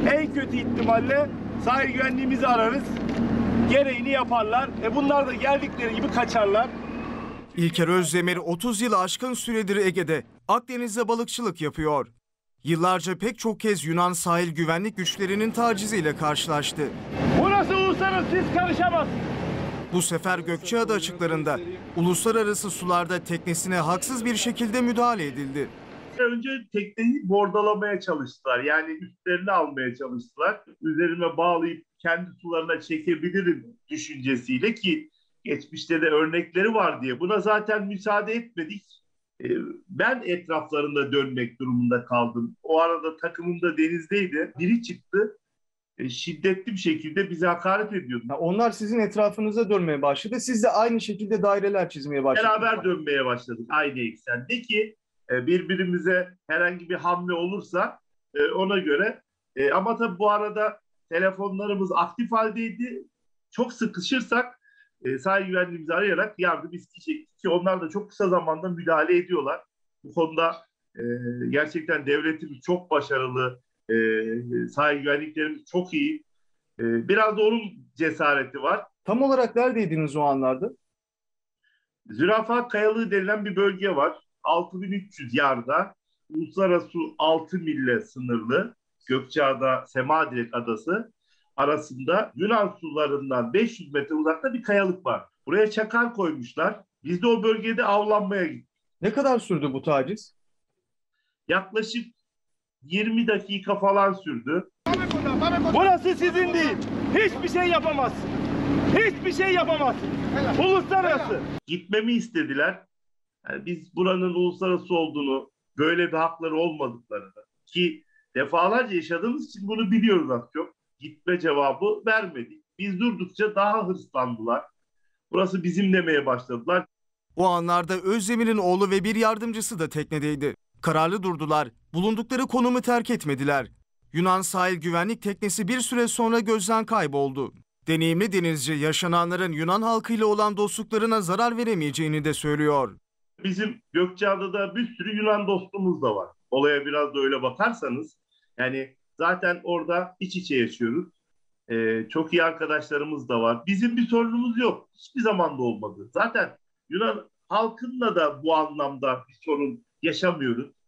En kötü ihtimalle sahil güvenliğimizi ararız. Gereğini yaparlar. Bunlar da geldikleri gibi kaçarlar. İlker Özdemir 30 yılı aşkın süredir Ege'de, Akdeniz'de balıkçılık yapıyor. Yıllarca pek çok kez Yunan sahil güvenlik güçlerinin taciziyle karşılaştı. Burası uluslararası, siz karışamazsınız. Bu sefer Gökçeada açıklarında uluslararası sularda teknesine haksız bir şekilde müdahale edildi. Önce tekneyi bordalamaya çalıştılar. Yani üstlerini almaya çalıştılar. Üzerime bağlayıp kendi sularına çekebilirim düşüncesiyle, ki geçmişte de örnekleri var diye. Buna zaten müsaade etmedik. Ben etraflarında dönmek durumunda kaldım. O arada takımım da denizdeydi. Biri çıktı. Şiddetli bir şekilde bize hakaret ediyordu. Onlar sizin etrafınıza dönmeye başladı. Siz de aynı şekilde daireler çizmeye başladınız. Beraber dönmeye başladık aynı eksende, ki birbirimize herhangi bir hamle olursa ona göre. Ama tabii bu arada telefonlarımız aktif haldeydi. Çok sıkışırsak sahil güvenliğimizi arayarak yardım isteyecektik, ki onlar da çok kısa zamanda müdahale ediyorlar. Bu konuda gerçekten devletimiz çok başarılı, sahil güvenliklerimiz çok iyi. Biraz da onun cesareti var. Tam olarak neredeydiniz o anlarda? Zürafa Kayalığı denilen bir bölge var. 6300 yarda. Uluslararası 6 mille sınırlı. Gökçeada Semadirek Adası arasında Yunan sularından 500 metre uzakta bir kayalık var. Buraya çakar koymuşlar. Biz de o bölgede avlanmaya gittik. Ne kadar sürdü bu taciz? Yaklaşık 20 dakika falan sürdü. Burası sizin değil. Hiçbir şey yapamazsınız. Hiçbir şey yapamazsınız. Uluslararası. Gitmemi istediler. Yani biz buranın uluslararası olduğunu, böyle bir hakları olmadıklarını, ki defalarca yaşadığımız için bunu biliyoruz az çok. Gitme cevabı vermedik. Biz durdukça daha hırslandılar. Burası bizim demeye başladılar. O anlarda Özdemir'in oğlu ve bir yardımcısı da teknedeydi. Kararlı durdular, bulundukları konumu terk etmediler. Yunan sahil güvenlik teknesi bir süre sonra gözden kayboldu. Deneyimli denizci yaşananların Yunan halkıyla olan dostluklarına zarar veremeyeceğini de söylüyor. Bizim Gökçeada'da bir sürü Yunan dostumuz da var. Olaya biraz da öyle bakarsanız, yani zaten orada iç içe yaşıyoruz. Çok iyi arkadaşlarımız da var. Bizim bir sorunumuz yok. Hiçbir zaman da olmadı. Zaten Yunan halkınla da bu anlamda bir sorun yaşamıyoruz.